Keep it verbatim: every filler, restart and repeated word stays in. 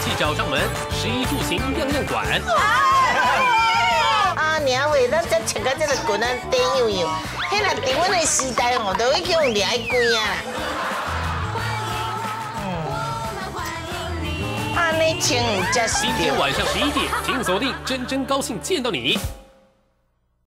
细找上门，食衣住行样样管。 啊，娘喂，咱才穿到这个裙啊，短样样，迄若伫阮的时代吼，都已经掠一关啊。嗯，安尼穿才是。 今天晚上十一点，请锁定《真真高兴见到你》。